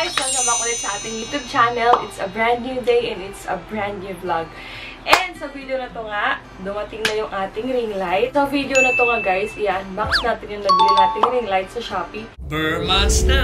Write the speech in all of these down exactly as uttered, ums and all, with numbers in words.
guys! Welcome back ulit sa ating YouTube channel. It's a brand new day and it's a brand new vlog. And sa video na to nga, dumating na yung ating ring light. Sa video na to nga guys, i-unbox natin yung nabili nating ring light sa Shopee. Burmans na!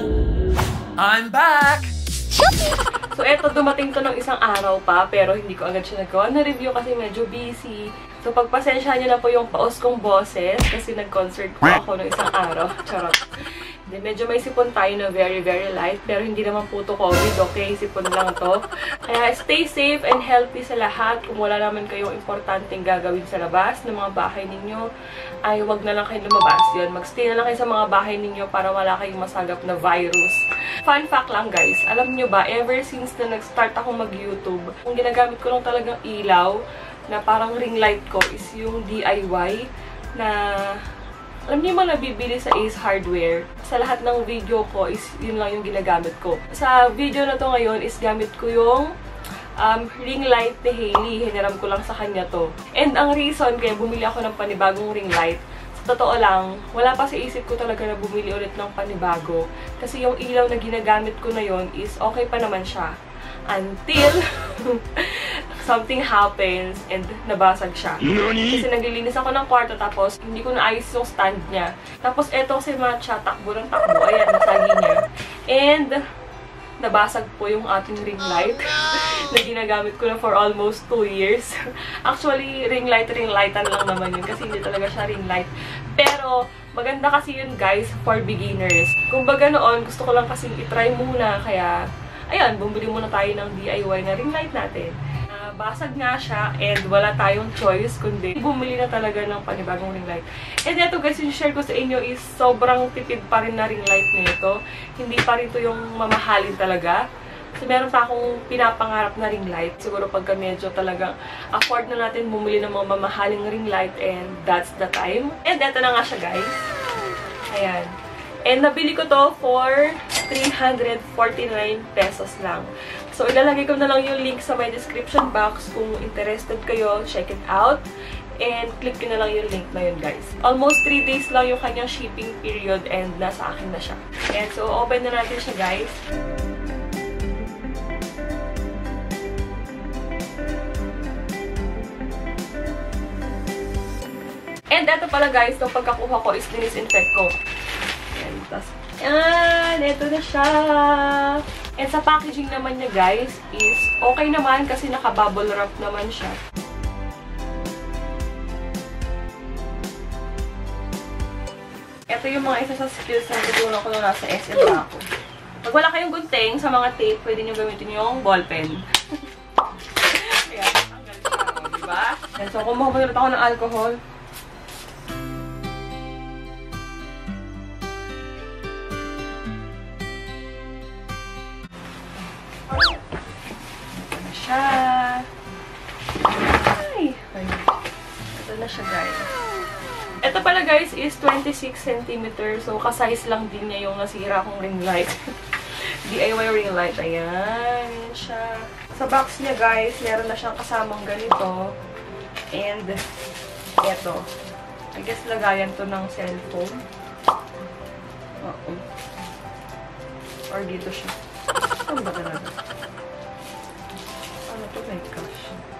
I'm back! Shopee! So eto, dumating to ng isang araw pa, pero hindi ko agad siya nagawa na review kasi medyo busy. So pagpasensyahan niyo na po yung paos kong boses kasi nag-concert po ako ng isang araw. Charot. Then, medyo may sipon tayo na very, very light. Pero hindi naman po to COVID, okay? Sipon lang to. Kaya stay safe and healthy sa lahat. Kung wala naman kayong importanteng gagawin sa labas ng mga bahay ninyo, ay wag na lang kayo lumabas yun. Magstay na lang kayo sa mga bahay ninyo para wala kayong masagap na virus. Fun fact lang guys, alam nyo ba, ever since na nag-start ako mag-YouTube, kung ginagamit ko lang talagang ilaw, na parang ring light ko is yung D I Y na... Alam niyo yung mga nabibili sa Ace Hardware. Sa lahat ng video ko is yun lang yung ginagamit ko. Sa video na to ngayon is gamit ko yung um, ring light ni Hailey. Hiniram ko lang sa kanya to. And ang reason kaya bumili ako ng panibagong ring light, sa totoo lang, wala pa sa isip ko talaga na bumili ulit ng panibago. Kasi yung ilaw na ginagamit ko na yon is okay pa naman siya. Until something happens and nabasag siya. Kasi naglilinis ako ng kwarto tapos hindi ko naayos yung stand niya. Tapos eto si Matcha, takbo ng takbo. Ayan, nasagi niya. And nabasag po yung ating ring light na ginagamit ko na for almost two years. Actually, ring light, ring lightan lang naman yun kasi hindi talaga siya ring light. Pero maganda kasi yun guys for beginners. Kung baga noon, gusto ko lang kasi itry muna kaya ayan, bumili muna tayo ng D I Y na ring light natin. Uh, basag nga siya and wala tayong choice kundi bumili na talaga ng panibagong ring light. And ito guys, yung share ko sa inyo is sobrang tipid pa rin na ring light nito. Hindi pa rin ito yung mamahalin talaga. Kasi meron pa akong pinapangarap na ring light. Siguro pagka medyo talagang afford na natin bumili ng mga mamahaling ring light and that's the time. And ito na nga siya guys. Ayan. And nabili ko to for three hundred forty-nine pesos lang. So, ilalagay ko na lang yung link sa my description box. Kung interested kayo, check it out. And click ko na lang yung link na yun, guys. Almost three days lang yung kanyang shipping period and nasa akin na siya. And so, open na natin siya, guys. And eto pala, guys, itong pagkakuha ko is disinfect ko. Tapos, yan! Ito na siya! And sa packaging naman niya, guys, is okay naman kasi naka-bubble wrap naman siya. Ito yung mga isa sa skills na natutunan ko nung nasa S M na ako. Pag wala kayong gunting sa mga tape, pwede nyo gamitin yung ballpen. Ayan, tanggal siya, diba? And so, kung makabalit ako ng alcohol, siya. Ay! Ito na siya, guys. Ito pala, guys, is twenty-six centimeters. So, ka-size lang din niya yung nasira kong ring light. D I Y ring light. Ayan. Ayan siya. Sa box niya, guys, meron na siyang kasamang ganito. And, eto. I guess, lagayan to ng cellphone. Oo. Or dito siya. Saan ba talaga? Ano to? My gosh.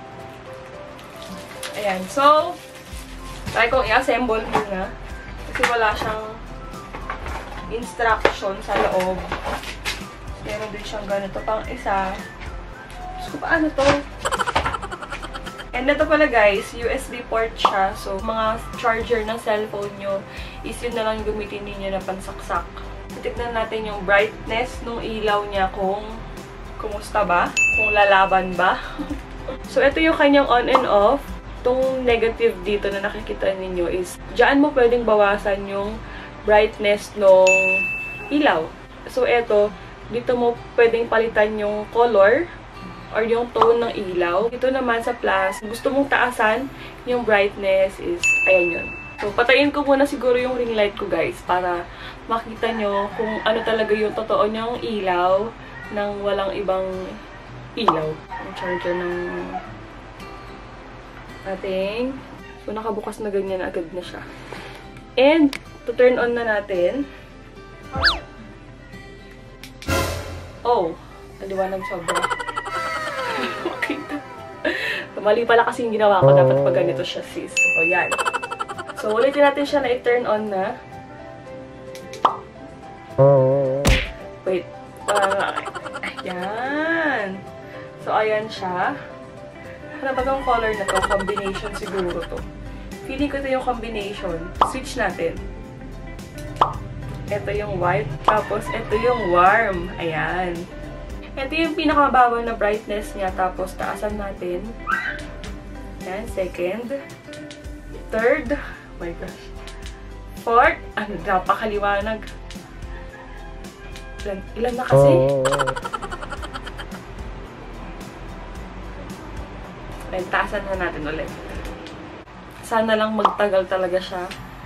Ayan. So, try kong i-assemble muna. Kasi wala siyang instruction sa loob. Meron din siyang ganito pang isa. Diyos ko, paano to? And ito pala guys, U S B port siya. So, mga charger ng cellphone nyo is yun na lang gamitin ninyo na pansaksak. Titignan natin yung brightness ng ilaw niya kung kumusta ba? Kung lalaban ba? So, ito yung kanyang on and off. Itong negative dito na nakikita ninyo is, dyan mo pwedeng bawasan yung brightness ng ilaw. So, ito, dito mo pwedeng palitan yung color or yung tone ng ilaw. Dito naman sa plus, gusto mong taasan yung brightness is, ayan yun. So, patayin ko muna siguro yung ring light ko, guys, para makita nyo kung ano talaga yung totoo niyang ilaw nang walang ibang ilaw. Ang charger ng ating... So, nakabukas na ganyan agad na siya. And, to turn on na natin. Oh, naliwanag sobra. Makita. Mali pala kasi yung ginawa ko. Dapat pag ganito siya, sis. So, yan. So, ulitin natin siya na i-turn on na. Wait. Uh, ayan. So, ayan siya. Ano ba itong color na to? Combination siguro to. Feeling ko ito yung combination. Switch natin. Ito yung white. Tapos, ito yung warm. Ayan. Ito yung pinakamababaw na brightness niya. Tapos, taasan natin. Ayan. Second. Third. Oh my gosh. Fourth. Ano, napakaliwanag. Ilan, ilan na kasi? Ayan, taasan na natin ulit. Sana lang magtagal talaga siya.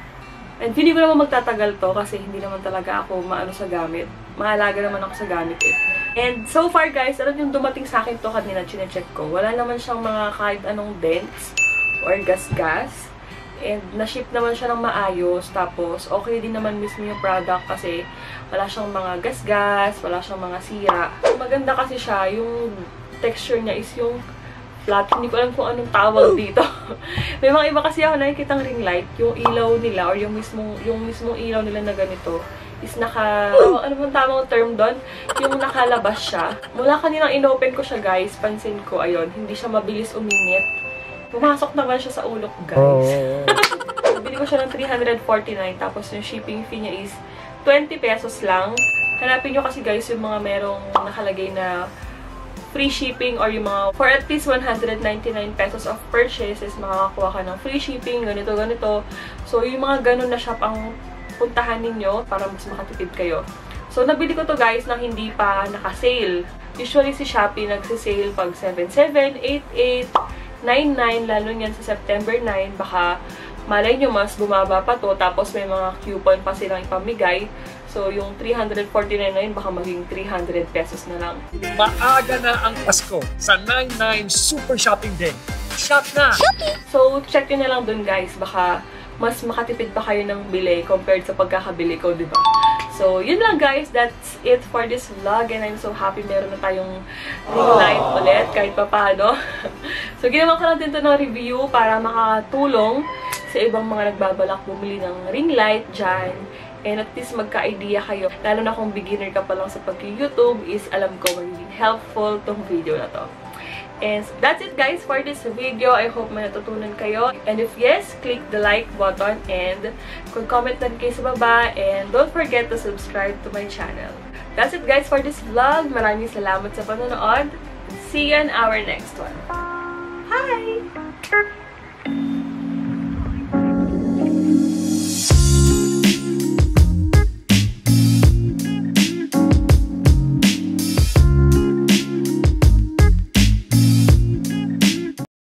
And hindi ko naman magtatagal to kasi hindi naman talaga ako maano sa gamit. Mahalaga naman ako sa gamit eh. And so far guys, alam yung dumating sa akin to kanina, chinecheck ko. Wala naman siyang mga kahit anong dents or gas-gas. And na-ship naman siya ng maayos. Tapos okay din naman mismo yung product kasi wala siyang mga gas-gas, wala siyang mga sira. Maganda kasi siya, yung texture niya is yung flat. Hindi ko alam kung anong tawag dito. May mga iba kasi ako nakikitang ring light, yung ilaw nila or yung mismong, yung mismong ilaw nila na ganito is naka, oh, ano bang tamang term doon? Yung nakalabas siya. Mula kaninang inopen ko siya guys, pansin ko, ayun, hindi siya mabilis uminit. Pumasok naman siya sa ulo ko guys. Bili ko siya ng three hundred forty-nine tapos yung shipping fee niya is twenty pesos lang. Hanapin nyo kasi guys yung mga merong nakalagay na free shipping or yung mga for at least one hundred ninety-nine pesos of purchases, makakakuha ka ng free shipping, ganito, ganito. So, yung mga ganun na shop ang puntahan ninyo para mas makatipid kayo. So, nabili ko to guys nang hindi pa naka-sale. Usually si Shopee nagsisale pag seven seven, eight eight, nine nine, lalo yan sa September nine, baka malay nyo mas bumaba pa to, tapos may mga coupon pa silang ipamigay. So, yung three hundred forty-nine na yun, baka maging three hundred pesos na lang. Maaga na ang Pasko sa nine nine Super Shopping Day. Shop na! Shopee! So, check nyo na lang dun guys. Baka mas makatipid pa kayo ng bili compared sa pagkakabili ko, di ba? So, yun lang guys. That's it for this vlog. And I'm so happy meron na tayong ring light ulit kahit pa paano. So, ginawa ko lang din to ng review para makatulong sa ibang mga nagbabalak bumili ng ring light dyan. And at least magka-idea kayo. Lalo na kung beginner ka pa lang sa pag-YouTube, is alam ko magiging helpful tong video na to. And that's it guys for this video. I hope may natutunan kayo. And if yes, click the like button and kung comment na rin kayo sa baba. And don't forget to subscribe to my channel. That's it guys for this vlog. Maraming salamat sa panonood. See you in our next one. Hi!